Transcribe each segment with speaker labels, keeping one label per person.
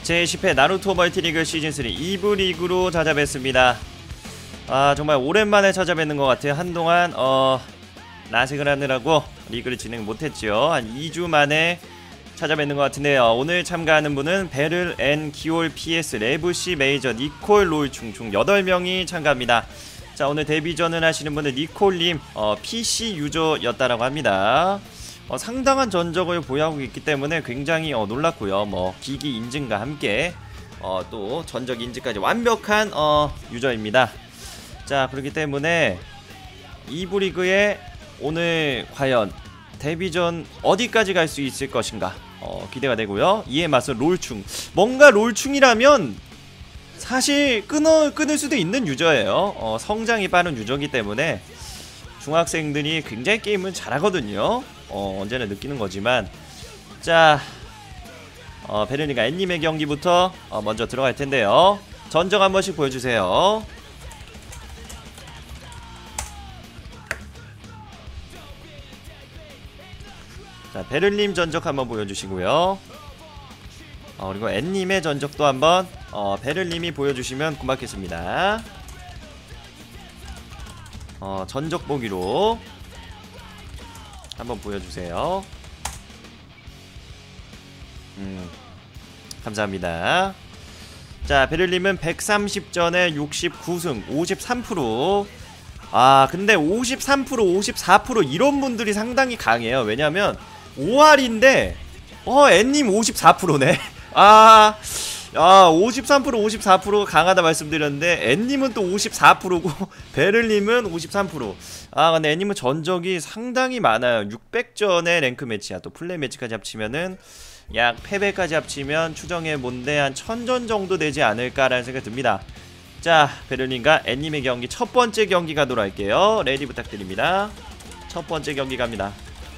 Speaker 1: 제10회 나루토 멀티리그 시즌3 2부 리그로 찾아뵙습니다. 정말 오랜만에 찾아뵙는 것 같아요. 한동안 나색을 하느라고 리그를 진행 못했죠. 한 2주 만에 찾아뵙는 것 같은데요. 오늘 참가하는 분은 베를 앤 기올 PS 레브시 메이저 니콜 롤충 총 8명이 참가합니다. 자, 오늘 데뷔전을 하시는 분은 니콜님 PC 유저였다라고 합니다. 상당한 전적을 보유하고 있기 때문에 굉장히 놀랐고요. 기기 인증과 함께 또 전적 인증까지 완벽한 유저입니다. 자, 그렇기 때문에 2부 리그에 오늘 과연 데뷔전 어디까지 갈 수 있을 것인가 기대가 되고요. 이에 맞서 롤충, 뭔가 롤충이라면 사실 끊을 수도 있는 유저예요. 성장이 빠른 유저이기 때문에 중학생들이 굉장히 게임을 잘하거든요. 언제나 느끼는 거지만. 자, 베르니가 앤님의 경기부터 먼저 들어갈 텐데요. 전적 한 번씩 보여주세요. 자, 베를님 전적 한번 보여주시고요. 그리고 앤님의 전적도 한번 베를님이 보여주시면 고맙겠습니다. 전적 보기로 한번 보여주세요. 감사합니다. 자, 베를님은 130전에 69승 53%. 근데 53% 54% 이런 분들이 상당히 강해요. 왜냐면 5할인데 앤님 54%네 53% 54% 강하다 말씀드렸는데 앤님은 또 54%고 베를님은 53%. 근데 앤님은 전적이 상당히 많아요. 600전의 랭크 매치야. 또 플레이 매치까지 합치면은 약 패배까지 합치면 추정해본데 한 1000전 정도 되지 않을까라는 생각이 듭니다. 자, 베를님과 앤님의 경기 첫 번째 경기 가도록 할게요. 레디 부탁드립니다. 첫 번째 경기 갑니다.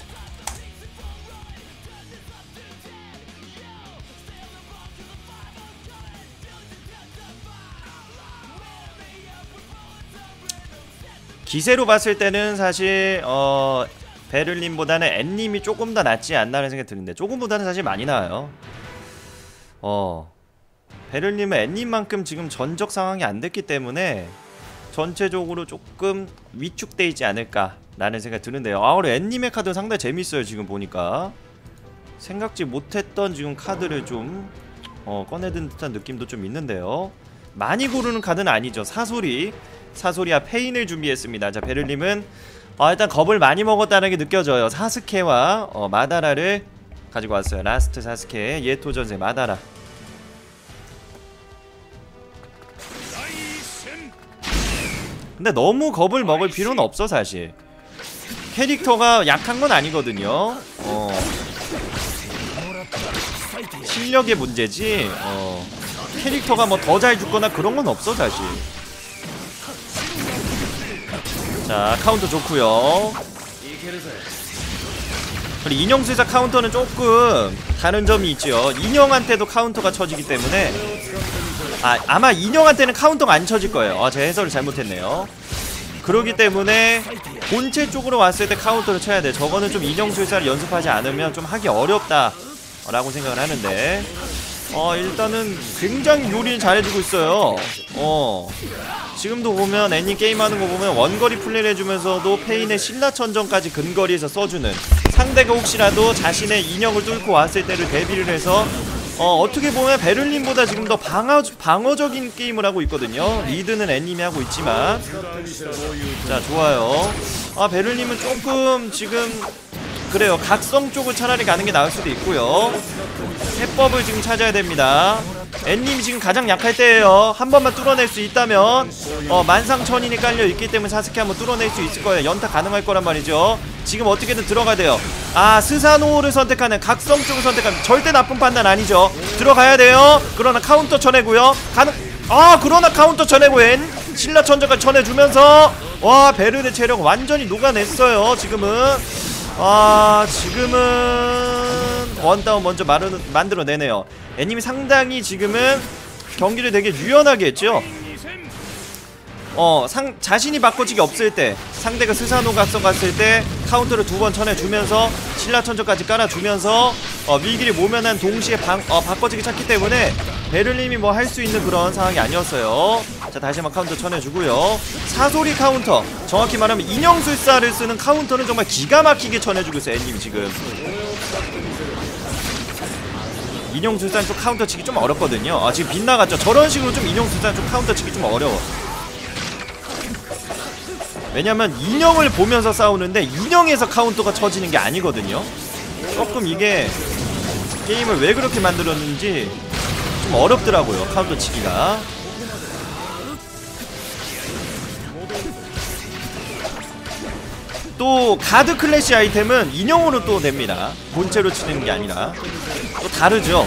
Speaker 1: 기세로 봤을 때는 사실 베를린보다는 앤님이 조금 더 낫지 않나라는 생각이 드는데, 조금보다는 사실 많이 나아요. 베를린은 앤님만큼 지금 전적 상황이 안 됐기 때문에 전체적으로 조금 위축돼 있지 않을까 라는 생각이 드는데요. 그리고 앤님의 카드 상당히 재밌어요. 지금 보니까 생각지 못했던 지금 카드를 좀 꺼내든 듯한 느낌도 좀 있는데요. 많이 고르는 카드는 아니죠. 사소리와 페인을 준비했습니다. 자, 베를님은 일단 겁을 많이 먹었다는 게 느껴져요. 사스케와 마다라를 가지고 왔어요. 라스트 사스케, 예토전세 마다라. 근데 너무 겁을 먹을 필요는 없어. 사실 캐릭터가 약한 건 아니거든요. 실력의 문제지 캐릭터가 뭐 더 잘 죽거나 그런 건 없어 사실. 자, 카운터 좋구요. 그리고 인형술사 카운터는 조금 다른 점이 있죠. 인형한테도 카운터가 쳐지기 때문에 아마 인형한테는 카운터가 안 쳐질 거예요. 제가 해설을 잘못했네요. 그러기 때문에 본체 쪽으로 왔을 때 카운터를 쳐야 돼. 저거는 좀 인형술사를 연습하지 않으면 좀 하기 어렵다 라고 생각을 하는데, 일단은 굉장히 요리를 잘해주고 있어요. 지금도 보면 앤님 게임하는 거 보면 원거리 플레이를 해주면서도 페인의 신라천정까지 근거리에서 써주는, 상대가 혹시라도 자신의 인형을 뚫고 왔을 때를 대비를 해서 어떻게 보면 베를린보다 지금 더 방어적인 게임을 하고 있거든요. 리드는 앤님이 하고 있지만. 자, 좋아요. 베를린은 조금 지금 그래요. 각성 쪽을 차라리 가는 게 나을 수도 있고요. 해법을 지금 찾아야 됩니다. 앤님이 지금 가장 약할 때예요. 한 번만 뚫어낼 수 있다면 만상천인이 깔려있기 때문에 사스케 한번 뚫어낼 수 있을 거예요. 연타 가능할 거란 말이죠. 지금 어떻게든 들어가야 돼요. 스사노를 선택하는, 각성 쪽을 선택하는, 절대 나쁜 판단 아니죠. 들어가야 돼요. 그러나 카운터 쳐내고요. 그러나 카운터 쳐내고 신라천정까지 쳐내주면서 베르의 체력 완전히 녹아냈어요. 지금은 원다운 먼저 만들어내네요. 애님이 상당히 지금은 경기를 되게 유연하게 했죠. 자신이 바꿔치기 없을 때, 상대가 스사노 각성 갔을 때 카운터를 2번 쳐내주면서 신라천정까지 깔아주면서 위기를 모면한 동시에 바꿔지기 찾기 때문에 베를님이 뭐 할 수 있는 그런 상황이 아니었어요. 자, 다시 한번 카운터 쳐내주고요. 사소리 카운터, 정확히 말하면 인형술사를 쓰는 카운터는 정말 기가 막히게 쳐내주고 있어요, 앤님이 지금. 인형술사는 좀 카운터 치기 좀 어렵거든요. 지금 빗나갔죠. 저런 식으로 좀 인형술사는 좀 카운터 치기 좀 어려워. 왜냐면 인형을 보면서 싸우는데 인형에서 카운터가 쳐지는 게 아니거든요. 조금 이게 게임을 왜 그렇게 만들었는지 좀 어렵더라고요, 카운터 치기가. 또 가드 클래시 아이템은 인형으로 또 냅니다. 본체로 치는 게 아니라 또 다르죠.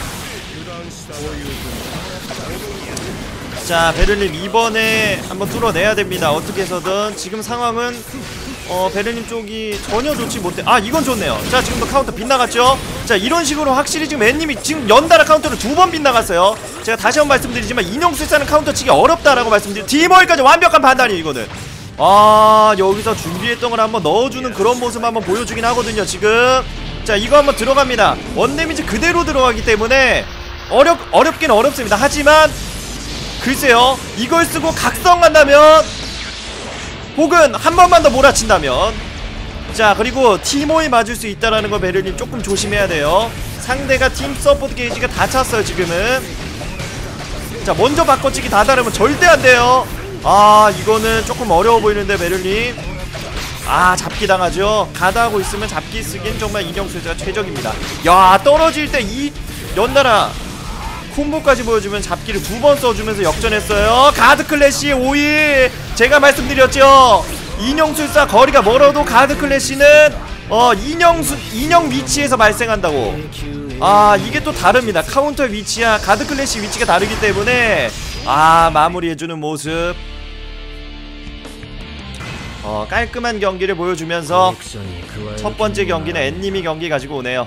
Speaker 1: 자, 베를님 이번에 한번 뚫어내야 됩니다. 어떻게 해서든. 지금 상황은 베를님 쪽이 전혀 좋지 못해. 이건 좋네요. 자, 지금도 카운터 빗나갔죠. 자, 이런 식으로 확실히 지금 앤님이 지금 연달아 카운터를 2번 빗나갔어요. 제가 다시 한번 말씀드리지만 인형술사는 카운터 치기 어렵다라고 말씀드리고 디머리까지 완벽한 판단이에요, 이거는. 여기서 준비했던 걸 한번 넣어주는 그런 모습 한번 보여주긴 하거든요, 지금. 자, 이거 한번 들어갑니다. 원데미지 그대로 들어가기 때문에 어렵긴 어렵습니다. 하지만 글쎄요, 이걸 쓰고 각성한다면, 혹은 한 번만 더 몰아친다면. 자, 그리고 티모에 맞을 수 있다라는 거 베를님 조금 조심해야 돼요. 상대가 팀 서포트 게이지가 다 찼어요, 지금은. 자, 먼저 바꿔치기 다 다르면 절대 안 돼요. 이거는 조금 어려워 보이는데, 베를님. 잡기 당하죠. 가다하고 있으면 잡기 쓰기엔 정말 인형술사가 최적입니다. 야, 떨어질 때 이 연달아 콤보까지 보여주면 잡기를 2번 써주면서 역전했어요. 가드 클래시 5위. 제가 말씀드렸죠. 인형술사 거리가 멀어도 가드 클래시는 인형 위치에서 발생한다고. 이게 또 다릅니다. 카운터 위치와 가드 클래시 위치가 다르기 때문에 마무리해주는 모습. 깔끔한 경기를 보여주면서 첫 번째 경기는 앤님이 경기 가지고 오네요.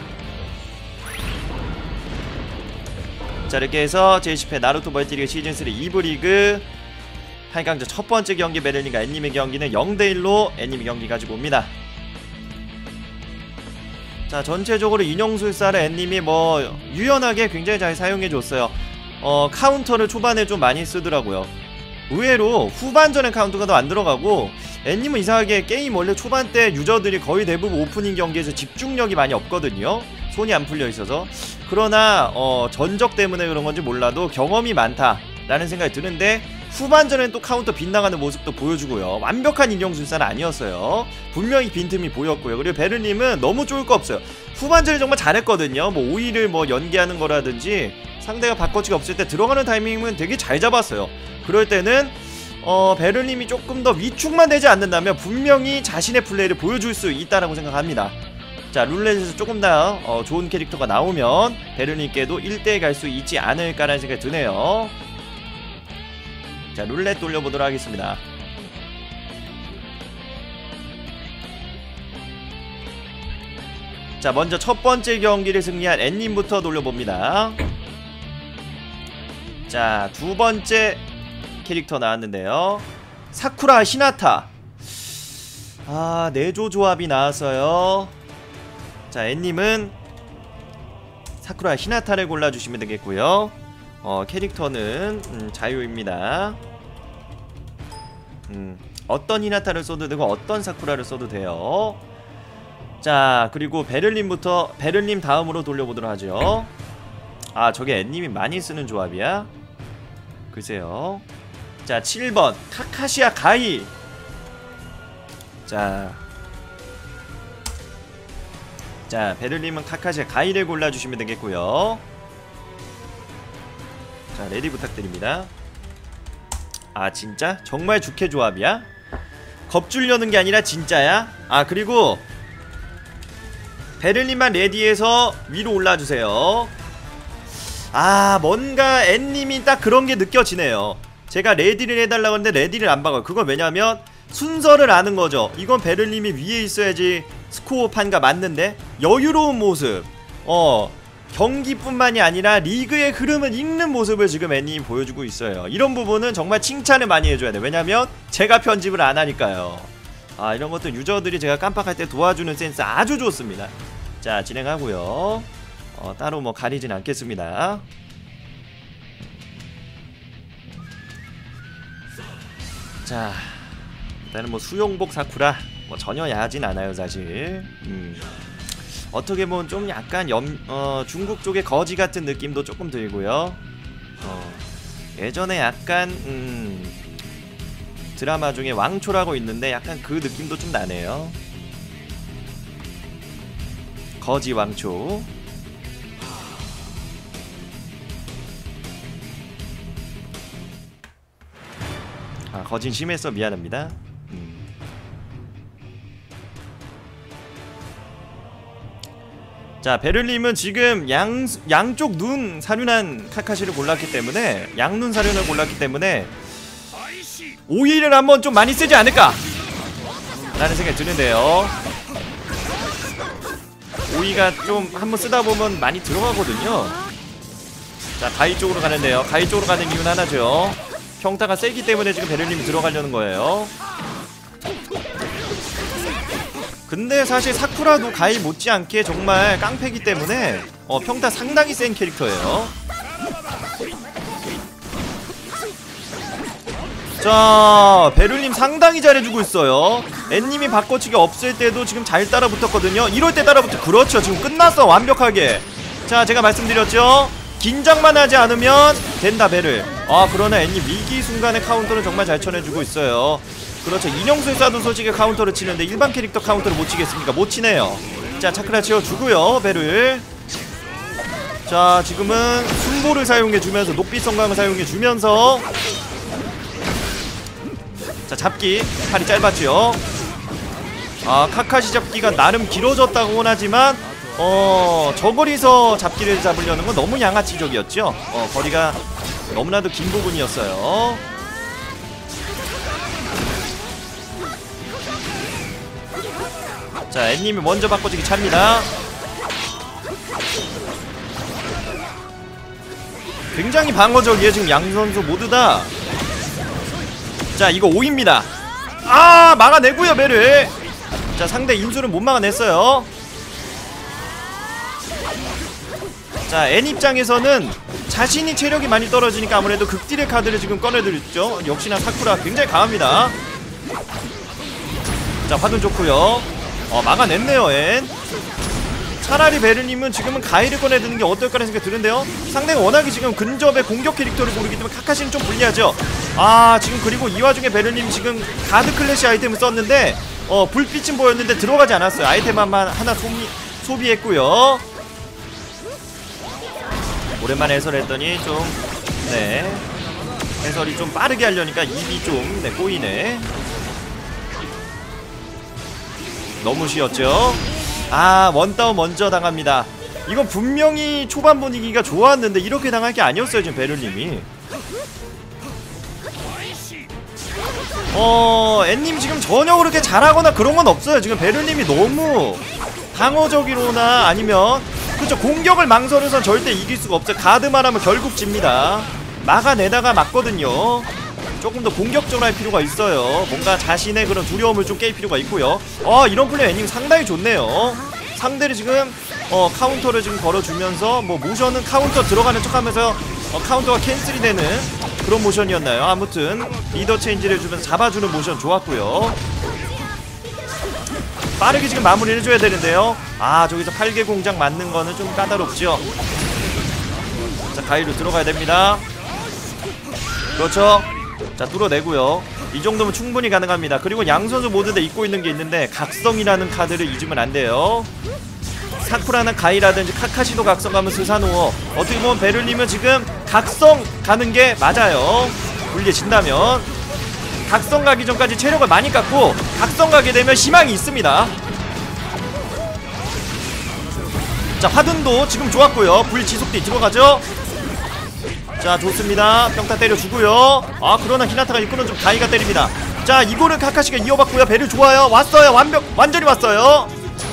Speaker 1: 자, 이렇게 해서 제10회 나루토 멀티리그 시즌3 2부 리그 8강전 첫 번째 경기 베를린과 앤님의 경기는 0대1로 앤님이 경기 가지고 옵니다. 자, 전체적으로 인형술사를 앤님이 유연하게 굉장히 잘 사용해줬어요. 카운터를 초반에 좀 많이 쓰더라고요. 의외로 후반전에 카운터가 더 안 들어가고, 앤님은 이상하게 게임 원래 초반 때 유저들이 거의 대부분 오프닝 경기에서 집중력이 많이 없거든요. 손이 안 풀려 있어서. 그러나 전적 때문에 그런 건지 몰라도 경험이 많다라는 생각이 드는데, 후반전엔 또 카운터 빗나가는 모습도 보여주고요. 완벽한 인형술사는 아니었어요. 분명히 빈틈이 보였고요. 그리고 베를님은 너무 좋을 거 없어요. 후반전에 정말 잘했거든요. 오이를 연계하는 거라든지 상대가 바꿔치기 없을 때 들어가는 타이밍은 되게 잘 잡았어요. 그럴 때는 베를님이 조금 더 위축만 되지 않는다면 분명히 자신의 플레이를 보여줄 수 있다라고 생각합니다. 자, 룰렛에서 조금 더 좋은 캐릭터가 나오면 베를님께도 1대1 갈 수 있지 않을까라는 생각이 드네요. 자, 룰렛 돌려보도록 하겠습니다. 자, 먼저 첫 번째 경기를 승리한 앤님부터 돌려봅니다. 자, 두 번째 캐릭터 나왔는데요. 사쿠라 히나타. 내조 조합이 나왔어요. 자, 앤님은 사쿠라 히나타를 골라주시면 되겠고요. 캐릭터는 자유입니다. 어떤 히나타를 써도 되고 어떤 사쿠라를 써도 돼요. 자, 그리고 베를님 다음으로 돌려보도록 하죠. 저게 앤님이 많이 쓰는 조합이야? 글쎄요. 자, 7번 카카시아 가이. 자, 베를님은 카카시아 가이를 골라주시면 되겠고요. 자, 레디 부탁드립니다. 진짜? 정말 주캐 조합이야? 겁주려는 게 아니라 진짜야? 그리고 베를린만 레디에서 위로 올라주세요. 뭔가 앤님이 딱 그런게 느껴지네요. 제가 레디를 해달라고 했는데 레디를 안 박아요. 그건 왜냐면 순서를 아는거죠. 이건 베를린이 위에 있어야지 스코어 판가 맞는데, 여유로운 모습, 경기뿐만이 아니라 리그의 흐름을 읽는 모습을 지금 앤님이 보여주고 있어요. 이런 부분은 정말 칭찬을 많이 해줘야 돼. 왜냐면 제가 편집을 안 하니까요. 이런 것도 유저들이 제가 깜빡할 때 도와주는 센스 아주 좋습니다. 자, 진행하고요. 따로 뭐 가리진 않겠습니다. 자, 일단은 뭐 수용복 사쿠라 뭐 전혀 야하진 않아요 사실. 어떻게 보면 좀 약간 중국 쪽의 거지 같은 느낌도 조금 들고요. 예전에 약간 드라마 중에 왕초라고 있는데 약간 그 느낌도 좀 나네요. 거지 왕초. 아, 거진 심했어. 미안합니다. 자, 베를님은 지금 양쪽 눈 사륜한 카카시를 골랐기 때문에, 양눈 사륜을 골랐기 때문에 오이를 한번 좀 많이 쓰지 않을까 라는 생각이 드는데요. 오이가 좀 한번 쓰다 보면 많이 들어가거든요. 자, 가이 쪽으로 가는데요. 가이 쪽으로 가는 이유는 하나죠. 평타가 세기 때문에 지금 베를님이 들어가려는 거예요. 근데 사실 사쿠라도 가이 못지않게 정말 깡패기 때문에 평타 상당히 센 캐릭터예요. 자, 베를님 상당히 잘해주고 있어요. 앤님이 바꿔치기 없을 때도 지금 잘 따라붙었거든요. 이럴 때 따라붙어. 그렇죠. 지금 끝났어 완벽하게. 자, 제가 말씀드렸죠. 긴장만 하지 않으면 된다 베를. 아, 그러나 앤님 위기 순간의 카운터는 정말 잘 쳐내주고 있어요. 그렇죠. 인형술사도 솔직히 카운터를 치는데 일반 캐릭터 카운터를 못 치겠습니까? 못 치네요. 자, 차크라 치워주고요 베를. 자, 지금은 순보를 사용해주면서 녹빛 성광을 사용해주면서, 자, 잡기 팔이 짧았죠. 아, 카카시 잡기가 나름 길어졌다고는 하지만 저거리서 잡기를 잡으려는 건 너무 양아치적이었죠. 거리가 너무나도 긴 부분이었어요. 자, 앤님이 먼저 바꿔주기 찹니다. 굉장히 방어적이에요 지금 양 선수 모두 다. 자, 이거 5입니다. 아, 막아내고요 배를. 자, 상대 인수는 못 막아냈어요. 자, 앤 입장에서는 자신이 체력이 많이 떨어지니까 아무래도 극딜의 카드를 지금 꺼내들였죠. 역시나 사쿠라 굉장히 강합니다. 자, 화둔 좋고요. 막아냈네요 앤. 차라리 베르님은 지금은 가이를 꺼내드는 게 어떨까라는 생각이 드는데요. 상대가 워낙에 지금 근접의 공격 캐릭터를 고르기 때문에 카카시는 좀 불리하죠. 아, 지금 그리고 이 와중에 베르님 지금 가드 클래시 아이템을 썼는데 불빛은 보였는데 들어가지 않았어요. 아이템만 하나 소비했고요. 오랜만에 해설했더니 좀 해설이 좀 빠르게 하려니까 입이 좀 꼬이네. 너무 쉬웠죠. 아, 원다운 먼저 당합니다. 이건 분명히 초반 분위기가 좋았는데 이렇게 당할 게 아니었어요 지금 베를님이. 앤님 지금 전혀 그렇게 잘하거나 그런 건 없어요. 지금 베를님이 너무 방어적이로나 아니면 그쵸, 공격을 망설여서 절대 이길 수가 없어요. 가드만 하면 결국 집니다. 막아내다가 맞거든요. 조금 더 공격적으로 할 필요가 있어요. 뭔가 자신의 그런 두려움을 좀 깰 필요가 있고요. 이런 플레이 애닝 상당히 좋네요. 상대를 지금 카운터를 지금 걸어주면서 뭐 모션은 카운터 들어가는 척하면서 카운터가 캔슬이 되는 그런 모션이었나요? 아무튼 리더 체인지를 해주면서 잡아주는 모션 좋았고요. 빠르게 지금 마무리를 해줘야 되는데요. 아, 저기서 8개 공작 맞는 거는 좀 까다롭죠. 자, 가위로 들어가야 됩니다. 그렇죠. 자, 뚫어내고요. 이 정도면 충분히 가능합니다. 그리고 양 선수 모두 다 잊고 있는 게 있는데 각성이라는 카드를 잊으면 안 돼요. 사쿠라나 가이라든지 카카시도 각성 가면 스사노어. 어떻게 보면 베를님은 지금 각성 가는 게 맞아요. 불리해진다면. 각성 가기 전까지 체력을 많이 깎고 각성 가게 되면 희망이 있습니다. 자, 화둔도 지금 좋았고요. 불 지속대 들어가죠. 자, 좋습니다. 평타 때려주고요. 아, 그러나 히나타가 이끌어준 가이가 때립니다. 자, 이거를 카카시가 이어받고요. 배를 좋아요. 왔어요. 완전히 왔어요.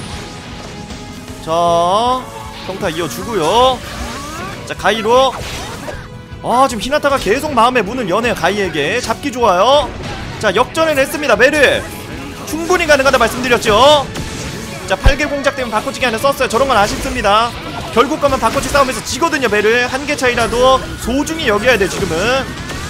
Speaker 1: 자, 평타 이어주고요. 자, 가이로. 아, 지금 히나타가 계속 마음의 문을 여네요. 가이에게. 잡기 좋아요. 자, 역전을 했습니다. 베르 충분히 가능하다 말씀드렸죠. 자, 8개 공작 때문에 바꿔치기 하나 썼어요. 저런 건 아쉽습니다. 결국 가면 바꿔치 싸움에서 지거든요. 배를 한 개 차이라도 소중히 여겨야 돼 지금은.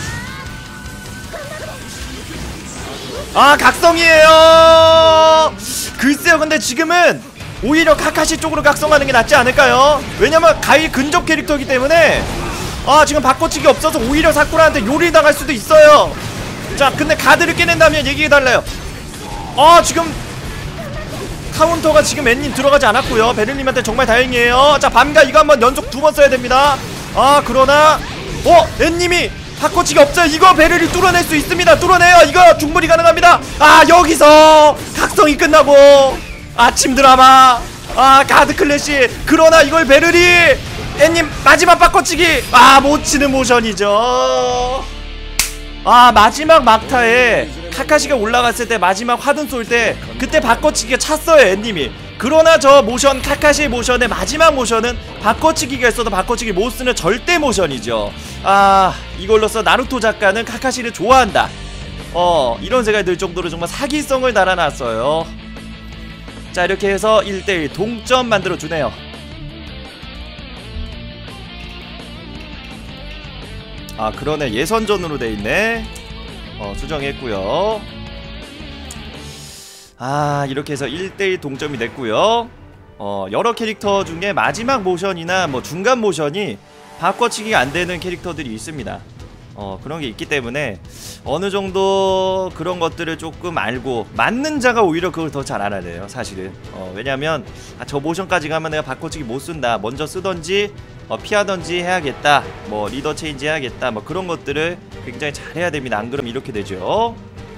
Speaker 1: 아 각성이에요. 글쎄요 근데 지금은 오히려 카카시 쪽으로 각성하는 게 낫지 않을까요? 왜냐면 가일 근접 캐릭터이기 때문에 아 지금 바꿔치기 없어서 오히려 사쿠라한테 요리 당할 수도 있어요. 자 근데 가드를 깨낸다면 얘기해 달라요. 지금 카운터가 지금 앤님 들어가지 않았고요. 베를님한테 정말 다행이에요. 자 밤가 이거 한번 연속 2번 써야 됩니다. 그러나 앤님이 바꿔치기 없어요. 이거 베를이 뚫어낼 수 있습니다. 뚫어내요. 이거 충분히 가능합니다. 여기서 각성이 끝나고 아침 드라마 가드 클래시. 그러나 이걸 베를이 앤님 마지막 바꿔치기 못치는 모션이죠. 마지막 막타에 카카시가 올라갔을 때 마지막 화든 쏠 때 그때 바꿔치기가 찼어요 앤님이. 그러나 저 모션 카카시의 모션의 마지막 모션은 바꿔치기가 있어도 바꿔치기 못쓰는 절대 모션이죠. 이걸로써 나루토 작가는 카카시를 좋아한다 이런 생각이 들 정도로 정말 사기성을 달아놨어요. 자 이렇게 해서 1대1 동점 만들어주네요. 그러네. 예선전으로 돼있네. 수정했고요. 이렇게 해서 1대1 동점이 됐고요. 여러 캐릭터 중에 마지막 모션이나 뭐 중간 모션이 바꿔치기가 안되는 캐릭터들이 있습니다. 그런 게 있기 때문에 어느정도 그런 것들을 조금 알고 맞는 자가 오히려 그걸 더 잘 알아야 돼요 사실은. 왜냐면 저 모션까지 가면 내가 바꿔치기 못쓴다, 먼저 쓰던지 피하던지 해야겠다, 뭐 리더 체인지 해야겠다, 뭐 그런 것들을 굉장히 잘해야 됩니다. 안 그러면 이렇게 되죠.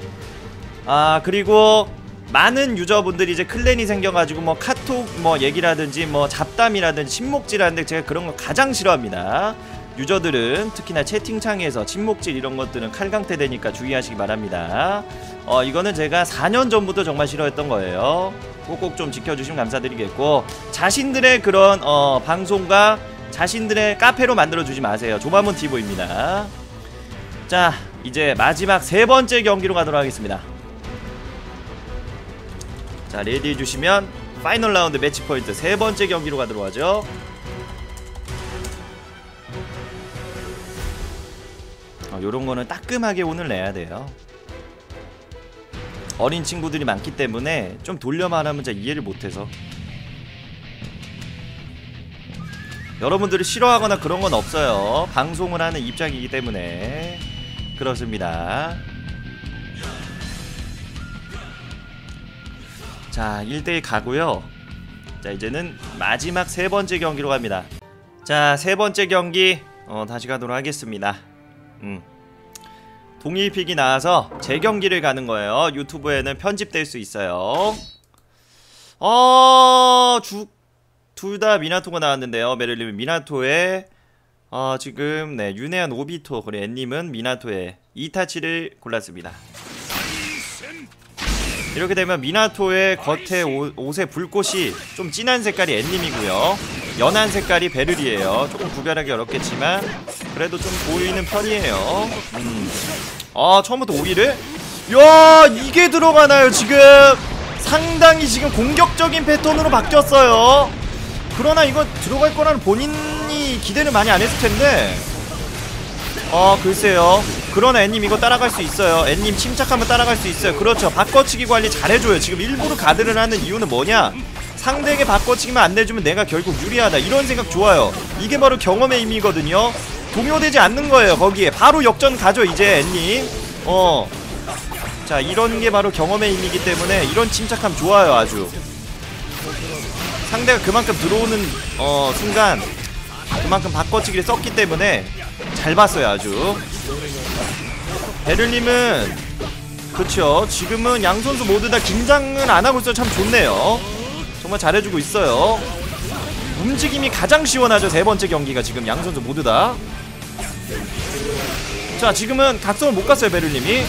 Speaker 1: 그리고 많은 유저분들이 이제 클랜이 생겨가지고 뭐 카톡 뭐 얘기라든지 뭐 잡담이라든지 침묵질하는데 제가 그런 거 가장 싫어합니다. 유저들은 특히나 채팅창에서 침묵질 이런 것들은 칼강태 되니까 주의하시기 바랍니다. 이거는 제가 4년 전부터 정말 싫어했던 거예요. 꼭꼭 좀 지켜주시면 감사드리겠고, 자신들의 그런 방송과 자신들의 카페로 만들어주지 마세요. 조마문 TV입니다. 자, 이제 마지막 세 번째 경기로 가도록 하겠습니다. 자, 레디 해주시면 파이널 라운드 매치 포인트 세 번째 경기로 가도록 하죠. 요런 거는 따끔하게 오늘 내야 돼요. 어린 친구들이 많기 때문에 좀 돌려 말하면 잘 이해를 못해서. 여러분들이 싫어하거나 그런 건 없어요. 방송을 하는 입장이기 때문에 그렇습니다. 자, 1대1 가고요. 자, 이제는 마지막 세 번째 경기로 갑니다. 자, 세 번째 경기 다시 가도록 하겠습니다. 동일픽이 나와서 재경기를 가는 거예요. 유튜브에는 편집될 수 있어요. 둘 다 미나토가 나왔는데요. 메릴님은 미나토에 지금 네 윤혜연 오비토, 그리고 앤님은 미나토에 이타치를 골랐습니다. 이렇게 되면 미나토의 겉에 옷의 불꽃이 좀 진한 색깔이 앤님이고요, 연한 색깔이 베를이에요. 조금 구별하기 어렵겠지만 그래도 좀 보이는 편이에요. 처음부터 오기를? 야, 이게 들어가나요 지금? 상당히 지금 공격적인 패턴으로 바뀌었어요. 그러나 이거 들어갈 거라는 본인이 기대를 많이 안 했을 텐데 글쎄요. 그러나 앤님 이거 따라갈 수 있어요. 앤님 침착하면 따라갈 수 있어요. 그렇죠. 바꿔치기 관리 잘해줘요. 지금 일부러 가드를 하는 이유는 뭐냐? 상대에게 바꿔치기만 안 내주면 내가 결국 유리하다, 이런 생각 좋아요. 이게 바로 경험의 의미거든요. 동요되지 않는 거예요. 거기에 바로 역전 가죠 이제 앤님. 자, 이런 게 바로 경험의 의미이기 때문에 이런 침착함 좋아요. 아주 상대가 그만큼 들어오는 순간 그만큼 바꿔치기를 썼기 때문에 잘 봤어요. 아주 베를님은 그쵸, 지금은 양선수 모두 다 긴장은 안하고 있어요. 참 좋네요. 정말 잘해주고 있어요. 움직임이 가장 시원하죠. 세 번째 경기가 지금 양선수 모두 다. 자, 지금은 각성을 못 갔어요 베를님이.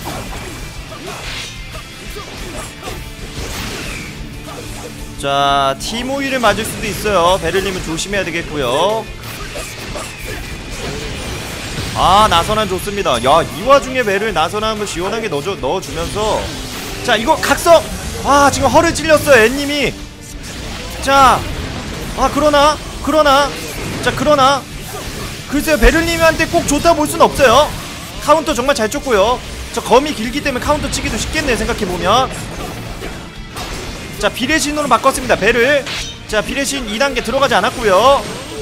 Speaker 1: 자, 티모이를 맞을 수도 있어요. 베를님은 조심해야 되겠고요. 나선한 좋습니다. 야, 이 와중에 베를 나선함을 시원하게 넣어주면서 자, 이거 각성! 지금 허를 찔렸어요 앤님이. 자, 그러나 그러나 글쎄요, 베를님한테 꼭 좋다 볼 수는 없어요. 카운터 정말 잘 쳤고요. 저 검이 길기 때문에 카운터 치기도 쉽겠네요, 생각해보면. 자, 비례신으로 바꿨습니다, 배를. 자, 비례신 2단계 들어가지 않았고요.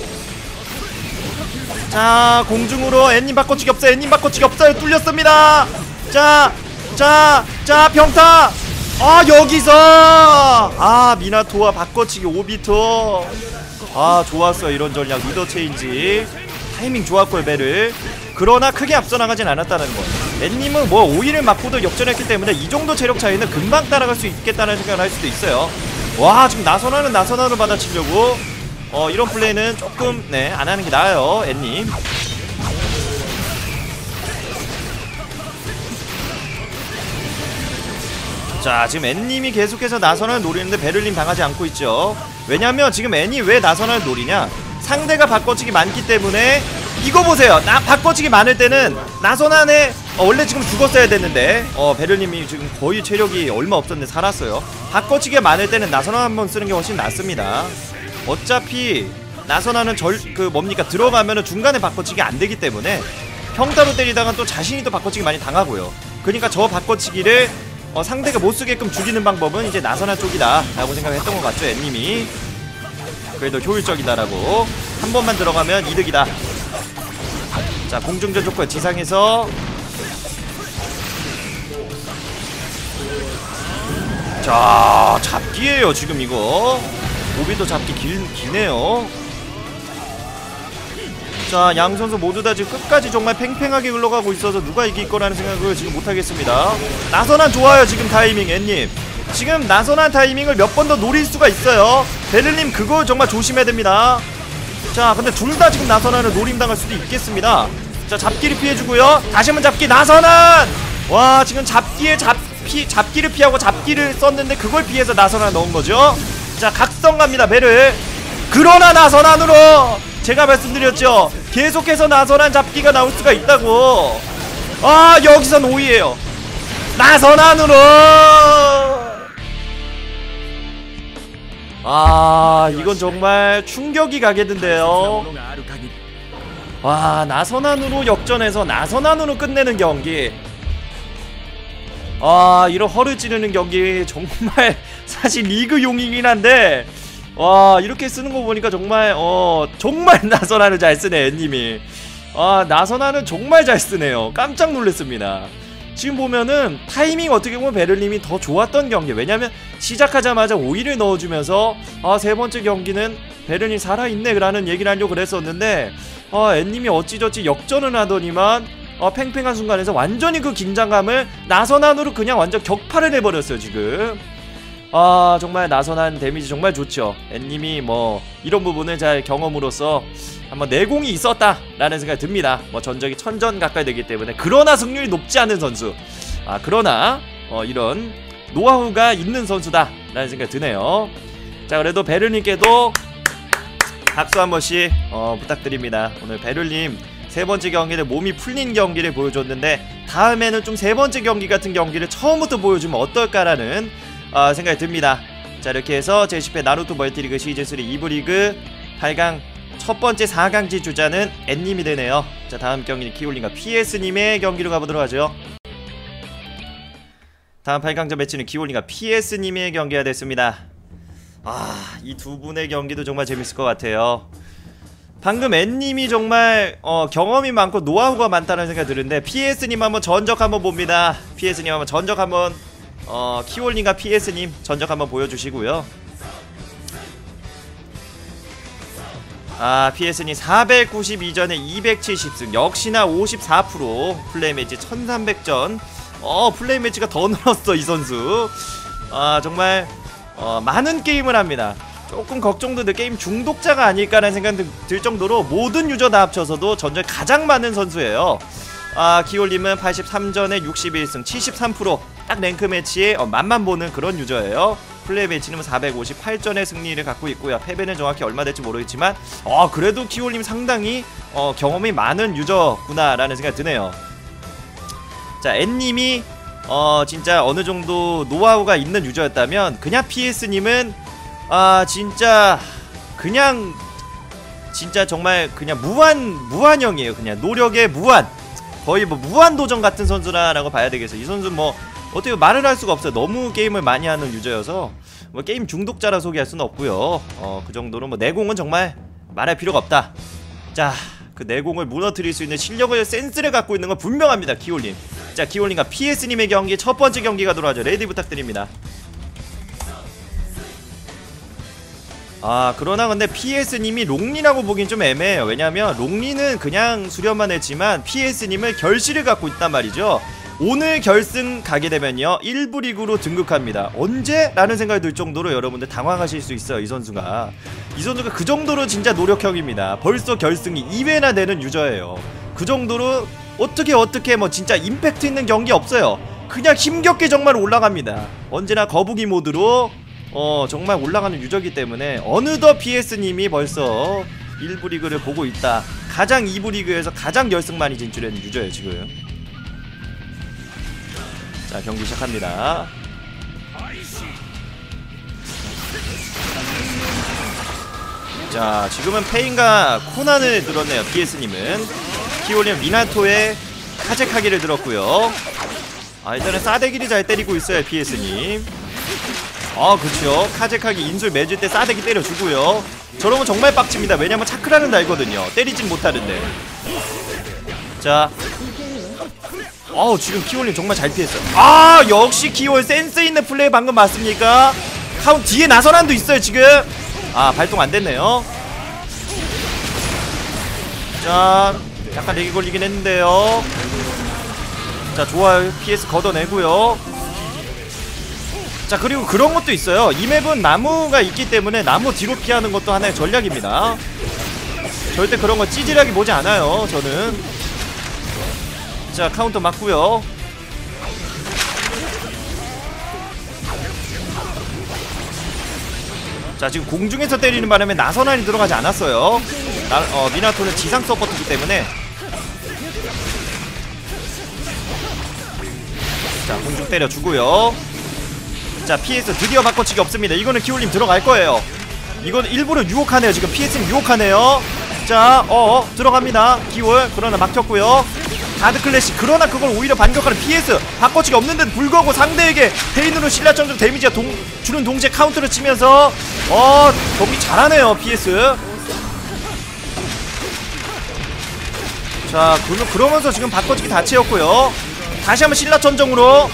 Speaker 1: 자, 공중으로 엔님 바꿔치기 없어요. 엔님 바꿔치기 없어요. 뚫렸습니다. 자, 평타. 아, 여기서 미나토와 바꿔치기 오비토. 좋았어요, 이런 전략. 리더 체인지 타이밍 좋았고요, 배를. 그러나 크게 앞서 나가진 않았다는 거. 엔님은 뭐 5위를 맞고도 역전했기 때문에 이 정도 체력 차이는 금방 따라갈 수 있겠다는 생각을 할 수도 있어요. 와, 지금 나선화로 받아치려고 이런 플레이는 조금 안 하는 게 나아요, 엔님. 자, 지금 엔님이 계속해서 나선화를 노리는데 베를린 당하지 않고 있죠. 왜냐면 지금 엔이 왜 나선화를 노리냐, 상대가 바꿔치기 많기 때문에. 이거 보세요, 바꿔치기 많을 때는 나선화에 원래 지금 죽었어야 됐는데 베를님이 지금 거의 체력이 얼마 없었는데 살았어요. 바꿔치기가 많을 때는 나선화 한번 쓰는 게 훨씬 낫습니다. 어차피 나선화는 들어가면은 중간에 바꿔치기 안 되기 때문에 평타로 때리다가 또 자신이 또 바꿔치기 많이 당하고요. 그러니까 저 바꿔치기를 상대가 못 쓰게끔 죽이는 방법은 이제 나선화 쪽이다 라고 생각했던 것 같죠, 엔님이. 그래도 효율적이다라고. 한 번만 들어가면 이득이다. 자, 공중전 좋고요. 지상에서 자, 잡기예요 지금 이거. 오비도 잡기 기네요. 자, 양 선수 모두 다 지금 끝까지 정말 팽팽하게 흘러가고 있어서 누가 이길 거라는 생각을 지금 못하겠습니다. 나선한 좋아요, 지금 타이밍. 엔님 지금 나선한 타이밍을 몇 번 더 노릴 수가 있어요. 베를님 그거 정말 조심해야 됩니다. 자, 근데 둘 다 지금 나선한을 노림당할 수도 있겠습니다. 자, 잡기를 피해주고요. 다시 한번 잡기. 나선한! 와, 지금 잡기를 피하고 잡기를 썼는데 그걸 피해서 나선한 넣은거죠. 자, 각성 갑니다, 배를. 그러나 나선한으로! 제가 말씀드렸죠, 계속해서 나선한 잡기가 나올 수가 있다고. 여기선 5위에요 나선한으로! 이건 정말 충격이 가겠는데요. 와, 나선한으로 역전해서 나선한으로 끝내는 경기. 이런 허를 찌르는 경기 정말 사실 리그용이긴 한데, 와, 이렇게 쓰는 거 보니까 정말 정말 나선한을 잘 쓰네, 엔님이. 나선한은 정말 잘 쓰네요. 깜짝 놀랐습니다. 지금 보면은 타이밍 어떻게 보면 베를님이 더 좋았던 경기. 왜냐면 시작하자마자 5위를 넣어주면서 세 번째 경기는 베를린 살아있네 라는 얘기를 하려고 그랬었는데, 엔님이 어찌저찌 역전을 하더니만 팽팽한 순간에서 완전히 그 긴장감을 나선한으로 그냥 완전 격파를 해버렸어요 지금. 정말 나선한 데미지 정말 좋죠. 엔님이 뭐 이런 부분을 잘 경험으로써 한번 내공이 있었다 라는 생각이 듭니다. 뭐 전적이 1000전 가까이 되기 때문에. 그러나 승률이 높지 않은 선수, 그러나 이런 노하우가 있는 선수다 라는 생각이 드네요. 자, 그래도 베를님께도 박수 한 번씩 부탁드립니다. 오늘 베를님 세 번째 경기를 몸이 풀린 경기를 보여줬는데, 다음에는 좀 세 번째 경기 같은 경기를 처음부터 보여주면 어떨까라는 생각이 듭니다. 자, 이렇게 해서 제10회 나루토 멀티리그 시즌3 2부 리그 8강 첫 번째 4강지 주자는 엔님이 되네요. 자, 다음 경기는 키올린과 PS님의 경기로 가보도록 하죠. 다음 8강전 매치는 키올린과 PS님의 경기가 됐습니다. 이 두 분의 경기도 정말 재밌을 것 같아요. 방금 엔님이 정말 경험이 많고 노하우가 많다는 생각이 드는데, PS님 한번 전적 한번 봅니다. PS님 한번 전적 한번 키올린과 PS님 전적 한번 보여주시고요. PS님 492전에 270승, 역시나 54% 플레이 매치 1300전. 플레이 매치가 더 늘었어 이 선수. 정말 많은 게임을 합니다. 조금 걱정도 돼. 게임 중독자가 아닐까라는 생각이 들 정도로 모든 유저 다 합쳐서도 전적 가장 많은 선수예요. 기올님은 83전에 61승 73%, 딱 랭크 매치에 맛만 보는 그런 유저예요. 플레이 매치는 458전의 승리를 갖고 있고요. 패배는 정확히 얼마 될지 모르겠지만 그래도 기올님 상당히 경험이 많은 유저구나 라는 생각이 드네요. 자, 엔님이 진짜 어느정도 노하우가 있는 유저였다면, 그냥 PS님은 진짜 그냥 진짜 정말 그냥 무한형이에요. 그냥 노력의 무한, 거의 뭐 무한도전 같은 선수라고 봐야 되겠어요. 이 선수 뭐 어떻게 말을 할 수가 없어요. 너무 게임을 많이 하는 유저여서 뭐 게임 중독자라 소개할 수는 없고요. 그 정도로 뭐 내공은 정말 말할 필요가 없다. 자, 그 내공을 무너뜨릴 수 있는 실력을, 센스를 갖고 있는 건 분명합니다, 키올님. 자, 키올님과 PS님의 경기, 첫 번째 경기가 들어가죠. 레디 부탁드립니다. 그러나 근데 PS님이 롱리라고 보긴 좀 애매해요. 왜냐면 롱리는 그냥 수련만 했지만 PS님은 결실을 갖고 있단 말이죠. 오늘 결승 가게 되면요 1부 리그로 등극합니다. 언제? 라는 생각이 들 정도로 여러분들 당황하실 수 있어요. 이 선수가 그 정도로 진짜 노력형입니다. 벌써 결승이 2회나 되는 유저예요. 그 정도로 어떻게 뭐 진짜 임팩트 있는 경기 없어요. 그냥 힘겹게 정말 올라갑니다. 언제나 거북이 모드로 정말 올라가는 유저이기 때문에 어느덧 PS님이 벌써 1부 리그를 보고 있다. 가장 2부 리그에서 가장 결승 많이 진출한 유저예요 지금. 자, 경기 시작합니다. 자, 지금은 페인과 코난을 들었네요. PS님은 키올님 미나토의 카제카기를 들었고요. 일단은 싸대기를 잘 때리고 있어요 PS님. 그쵸. 카제카기 인술 맺을 때 싸대기 때려주고요. 저러면 정말 빡칩니다. 왜냐면 차크라는 달거든요. 때리진 못하는데. 자, 지금 키올님 정말 잘 피했어요. 역시 키올 센스 있는 플레이 방금 맞습니까? 뒤에 나선한도 있어요 지금. 발동 안 됐네요. 자, 약간 렉이 걸리긴 했는데요. 자, 좋아요. PS 걷어내고요. 자, 그리고 그런 것도 있어요. 이 맵은 나무가 있기 때문에 나무 뒤로 피하는 것도 하나의 전략입니다. 절대 그런 거 찌질하게 보지 않아요 저는. 자, 카운터 맞고요. 자, 지금 공중에서 때리는 바람에 나선안이 들어가지 않았어요. 미나토는 지상 서포트이기 때문에. 자, 공중 때려주고요. 자, PS 드디어 바꿔치기 없습니다. 이거는 키올님 들어갈 거예요. 이건 일부러 유혹하네요. 지금 PS님 유혹하네요. 자, 들어갑니다. 키올. 그러나 막혔고요. 가드 클래식. 그러나 그걸 오히려 반격하는 PS. 바꿔치기 없는데도 불구하고 상대에게 페인으로 신라점점 데미지가 주는 동시에 카운터를 치면서 경기 잘하네요 PS. 자, 그러면서 지금 바꿔치기 다 채웠고요. 다시 한번 신라천정으로.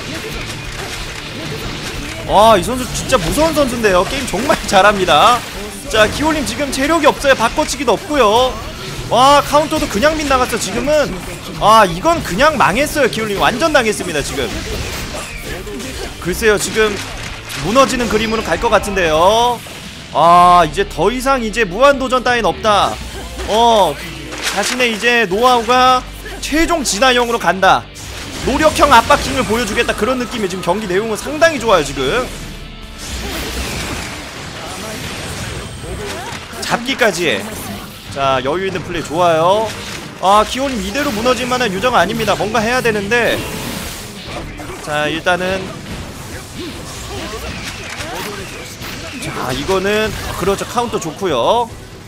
Speaker 1: 이 선수 진짜 무서운 선수인데요. 게임 정말 잘합니다. 자, 키올님 지금 체력이 없어요. 바꿔치기도 없고요. 카운터도 그냥 빗나갔어. 지금은 이건 그냥 망했어요. 키올님 완전 당했습니다 지금. 글쎄요, 지금 무너지는 그림으로 갈 것 같은데요. 이제 더 이상 이제 무한도전 따윈 없다. 자신의 이제 노하우가 최종 진화형으로 간다. 노력형 압박킹을 보여주겠다. 그런 느낌이 지금 경기 내용은 상당히 좋아요 지금. 잡기까지. 자, 여유있는 플레이 좋아요. 키올님 이대로 무너질 만한 유저가 아닙니다. 뭔가 해야 되는데. 자, 일단은 자, 이거는 그렇죠. 카운터 좋고요.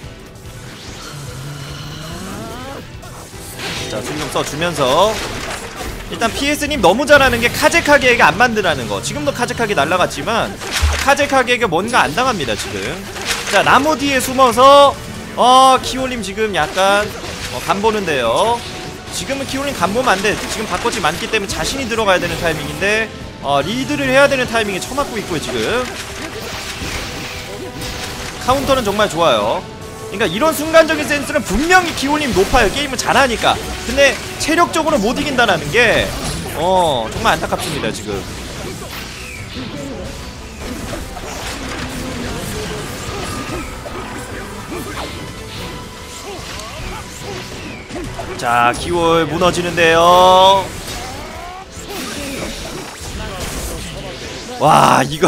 Speaker 1: 자, 순경 써주면서 일단 PS님 너무 잘하는 게 카제카게에게 안 만드라는 거. 지금도 카제카게 날라갔지만 카제카게에게 뭔가 안 당합니다 지금. 자, 나무 뒤에 숨어서 키올님 지금 약간 간보는데요. 지금은 키올님 간보면 안돼. 지금 바꿔치 많기 때문에 자신이 들어가야 되는 타이밍인데 리드를 해야 되는 타이밍에 처맞고 있고요 지금. 카운터는 정말 좋아요. 그러니까 이런 순간적인 센스는 분명히 키올님 높아요. 게임을 잘하니까. 근데 체력적으로 못 이긴다는 게 정말 안타깝습니다 지금. 자, 키올 무너지는데요. 와, 이거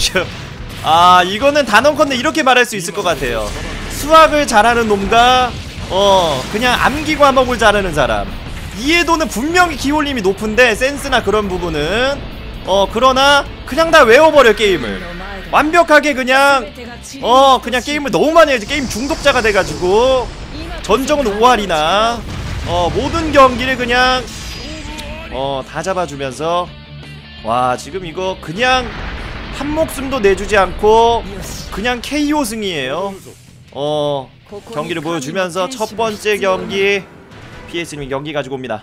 Speaker 1: 이거는 단언컨대 이렇게 말할 수 있을 것 같아요. 수학을 잘하는 놈과 그냥 암기 과목을 잘하는 사람. 이해도는 분명히 키올님이 높은데 센스나 그런 부분은 그러나 그냥 다 외워버려 게임을. 완벽하게 그냥 그냥 게임을 너무 많이 해야지. 게임 중독자가 돼가지고 전적은 5할이나 모든 경기를 그냥 다 잡아주면서, 와 지금 이거 그냥 한 목숨도 내주지 않고 그냥 KO 승이에요. 경기를 보여주면서 첫 번째 경기 PS님이 경기 가지고 옵니다.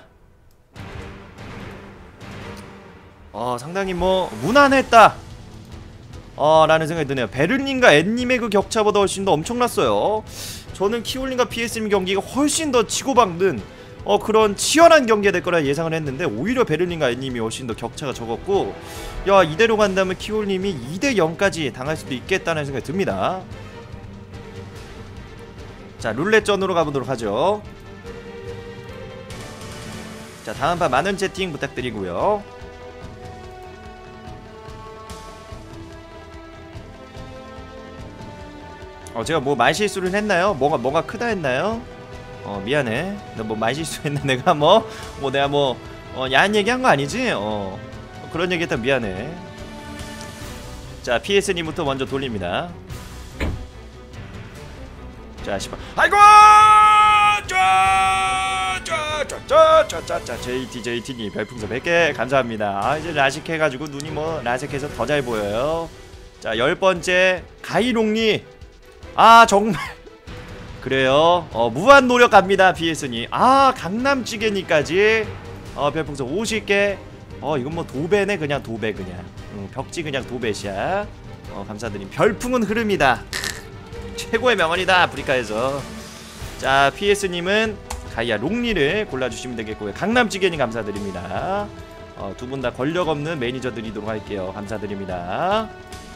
Speaker 1: 상당히 뭐 무난했다 라는 생각이 드네요. 베를린과 앤님의 그 격차보다 훨씬 더 엄청났어요. 저는 키울린과 PS님 경기가 훨씬 더 치고받는 그런 치열한 경기가 될 거라 예상을 했는데, 오히려 베를린과 앤님이 훨씬 더 격차가 적었고, 야 이대로 간다면 키울님이 2대0까지 당할 수도 있겠다는 생각이 듭니다. 자, 룰렛전으로 가보도록 하죠. 자, 다음 판 많은 채팅 부탁드리고요. 제가 뭐 말실수를 했나요? 뭐가 크다 했나요? 미안해. 너 뭐 말실수했나? 내가 내가 야한 얘기 한 거 아니지? 그런 얘기 했다 미안해. 자, PS님부터 먼저 돌립니다. 자, 10번. 아이고! JT님 별풍선 100개 감사합니다. 이제 라식 해가지고 눈이 라식해서 더 잘 보여요. 자, 10번째 가이롱리. 정말 그래요. 무한 노력 갑니다 PS님. 강남찌개니까지 별풍선 50개. 이건 도배네. 그냥 도배. 그냥 벽지 그냥 도배샷. 감사드림. 별풍은 흐릅니다. 최고의 명언이다 아프리카에서. 자, PS님은 가이아 롱리를 골라주시면 되겠고요. 강남찌개님 감사드립니다. 두 분 다 권력 없는 매니저 드리도록 할게요. 감사드립니다.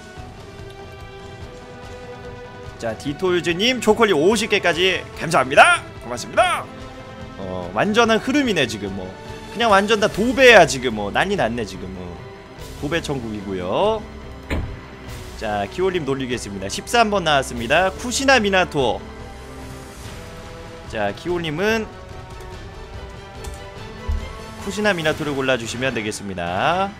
Speaker 1: 자, 디토유즈님 초콜릿 50개까지 감사합니다. 고맙습니다. 완전한 흐름이네 지금. 그냥 완전 다 도배야 지금. 난리 났네 지금. 도배 천국이고요. 자, 키올림 돌리겠습니다. 13번 나왔습니다. 쿠시나 미나토. 자, 키올림은 쿠시나 미나토를 골라주시면 되겠습니다.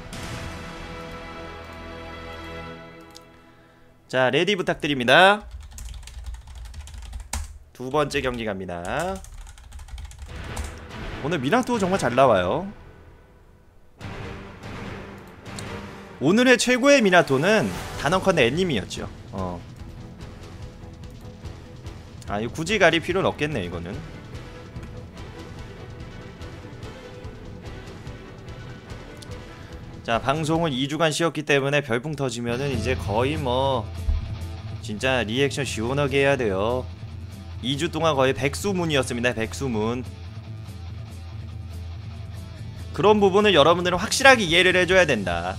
Speaker 1: 자, 레디 부탁드립니다. 두 번째 경기 갑니다. 오늘 미나토 정말 잘 나와요. 오늘의 최고의 미나토는 단언컨대 앤님이었죠. 이거 굳이 가릴 필요는 없겠네 이거는. 자, 방송을 2주간 쉬었기 때문에 별풍 터지면은 이제 거의 진짜 리액션 시원하게 해야 돼요. 2주 동안 거의 백수문이었습니다. 백수문. 그런 부분을 여러분들은 확실하게 이해를 해줘야 된다.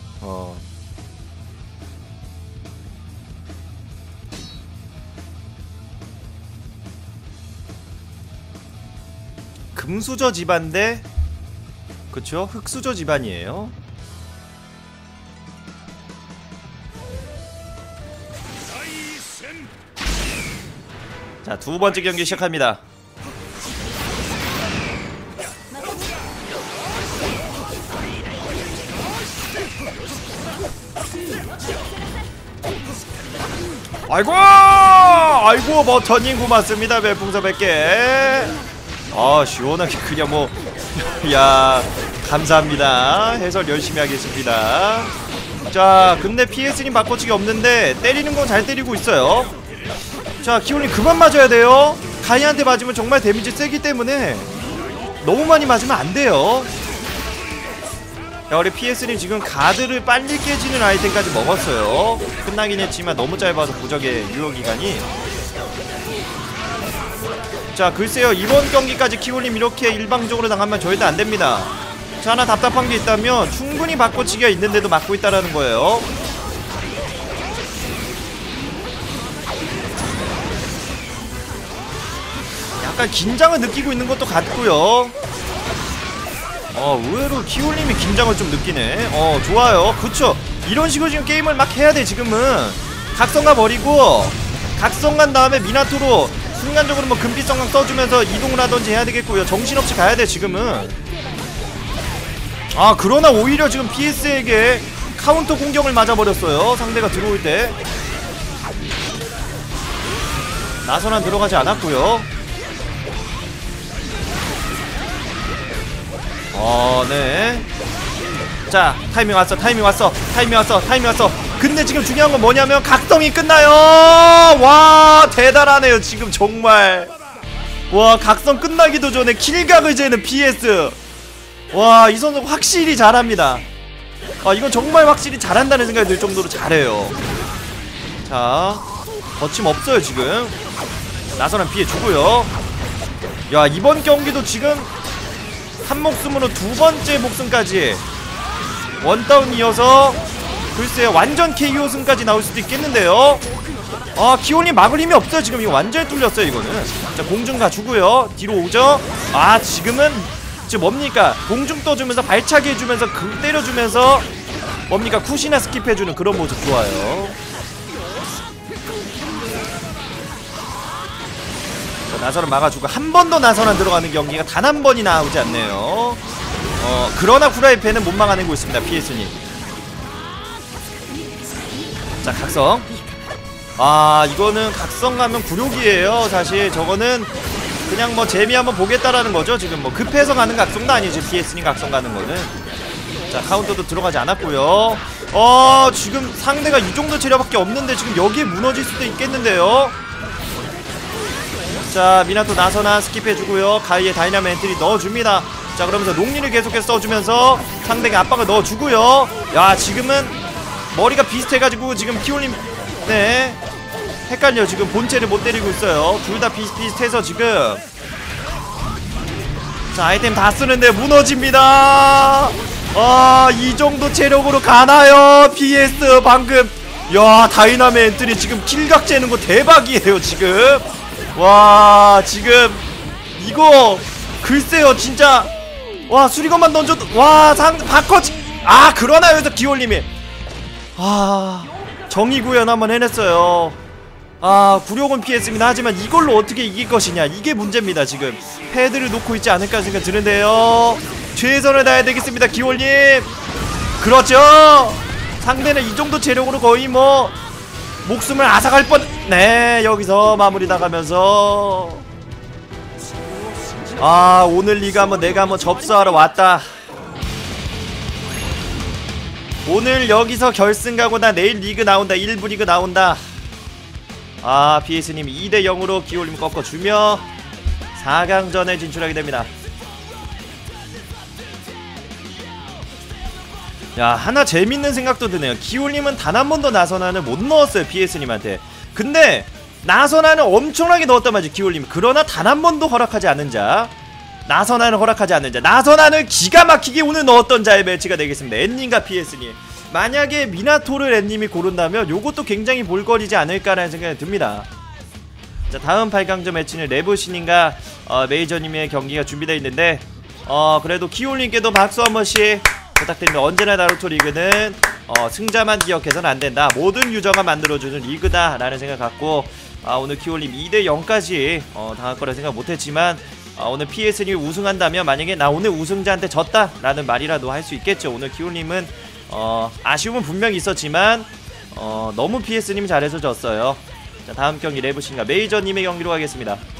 Speaker 1: 금수저 집안데 그쵸? 흑수저 집안이에요. 자, 두 번째 경기 시작합니다. 아이고 전님 고맙습니다. 별풍선 100개. 시원하게 그냥 야 감사합니다. 해설 열심히 하겠습니다. 자, 근데 PS님 바꿔치기 없는데 때리는 건 잘 때리고 있어요. 자, 키올님 그만 맞아야 돼요. 가이한테 맞으면 정말 데미지 세기 때문에 너무 많이 맞으면 안 돼요. 야, 우리 PS님 지금 가드를 빨리 깨지는 아이템까지 먹었어요. 끝나긴 했지만 너무 짧아서 부적의 유효기간이. 자, 글쎄요, 이번 경기까지 키올님 이렇게 일방적으로 당하면 절대 안됩니다. 자, 하나 답답한 게 있다면 충분히 바꿔치기가 있는데도 맞고 있다라는 거예요. 약간 긴장을 느끼고 있는 것도 같고요. 의외로 키올님이 긴장을 좀 느끼네. 좋아요. 그쵸. 이런 식으로 지금 게임을 막 해야 돼. 지금은 각성가 버리고 각성간 다음에 미나토로 순간적으로 금빛성강 써주면서 이동을 하던지 해야 되겠고요. 정신없이 가야 돼 지금은. 그러나 오히려 지금 PS에게 카운터 공격을 맞아버렸어요. 상대가 들어올 때. 나선안 들어가지 않았고요. 네. 자, 타이밍 왔어. 근데 지금 중요한 건 뭐냐면 각성이 끝나요. 와, 대단하네요. 지금 정말. 와, 각성 끝나기도 전에 킬각을 재는 PS. 와, 이 선수 확실히 잘합니다. 이건 정말 확실히 잘한다는 생각이 들 정도로 잘해요. 자, 거침없어요 지금. 나선한 피해주고요. 야, 이번 경기도 지금 한 목숨으로 두 번째 목숨까지 원다운 이어서 글쎄요, 완전 KO 승까지 나올 수도 있겠는데요. 기온이 막을 힘이 없어요. 지금 이거 완전히 뚫렸어요 이거는. 자, 공중 가주고요. 뒤로 오죠. 지금은 지금 뭡니까, 공중 떠주면서 발차기 해주면서 때려주면서 뭡니까, 쿠시나 스킵해주는 그런 모습 좋아요. 자, 나선은 막아주고 한 번도 나선안 들어가는 경기가 단 한 번이 나오지 않네요. 그러나 후라이팬은 못 막아내고 있습니다 PS님. 자, 각성. 이거는 각성 가면 굴욕이에요. 사실 저거는 그냥 뭐 재미 한번 보겠다라는 거죠. 지금 뭐 급해서 가는 각성도 아니지 PS님 각성 가는 거는. 자, 카운터도 들어가지 않았고요. 지금 상대가 이 정도 체력밖에 없는데 지금 여기에 무너질 수도 있겠는데요. 자, 미나토 나선아 스킵해주고요. 가이의 다이나믹 엔트리 넣어줍니다. 자, 그러면서 롱리를 계속해서 써주면서 상대가 압박을 넣어주고요. 야, 지금은 머리가 비슷해가지고 지금 키올림, 네, 헷갈려. 지금 본체를 못 때리고 있어요. 둘 다 비슷비슷해서 지금. 자, 아이템 다 쓰는데 무너집니다. 이 정도 체력으로 가나요 PS. 방금 야, 다이나믹 엔트리 지금 킬각 재는 거 대박이에요 지금. 와, 지금 이거 글쎄요 진짜. 와, 수리건만 던져도 바꿔지. 그러나 여기서 기올님이 정의 구현 한번 해냈어요. 굴욕은 피했습니다. 하지만 이걸로 어떻게 이길 것이냐, 이게 문제입니다. 지금 패드를 놓고 있지 않을까 생각 드는데요. 최선을 다해야 되겠습니다 기올님. 그렇죠. 상대는 이 정도 체력으로 거의 뭐 목숨을 앗아갈 뻔. 네, 여기서 마무리 나가면서 오늘 리그 한번 내가 한번 접수하러 왔다. 오늘 여기서 결승 가고 나 내일 리그 나온다. 1부 리그 나온다. PS님 2대0으로 기올림 꺾어주며 4강전에 진출하게 됩니다. 야, 하나 재밌는 생각도 드네요. 기올님은 단 한 번도 나선안을 못 넣었어요 PS님한테. 근데 나선안을 엄청나게 넣었단 말이지 기올님. 그러나 단 한 번도 허락하지 않은 자, 나선안을 허락하지 않는 자, 나선안을 기가 막히게 오늘 넣었던 자의 매치가 되겠습니다. 앤님과 PS님. 만약에 미나토를 앤님이 고른다면 요것도 굉장히 볼거리지 않을까라는 생각이 듭니다. 자, 다음 8강전 매치는 레브신님과 메이저님의 경기가 준비되어 있는데 그래도 키올님께도 박수 한 번씩 부탁드립니다. 언제나 나루토 리그는 승자만 기억해서는 안된다. 모든 유저가 만들어주는 리그다 라는 생각 갖고 오늘 키올님 2대0까지 당할 거라 생각 못했지만 오늘 PS님이 우승한다면 만약에 나 오늘 우승자한테 졌다 라는 말이라도 할 수 있겠죠. 오늘 키올님은 아쉬움은 분명히 있었지만 너무 PS님이 잘해서 졌어요. 자, 다음 경기 레브신과 메이저님의 경기로 가겠습니다.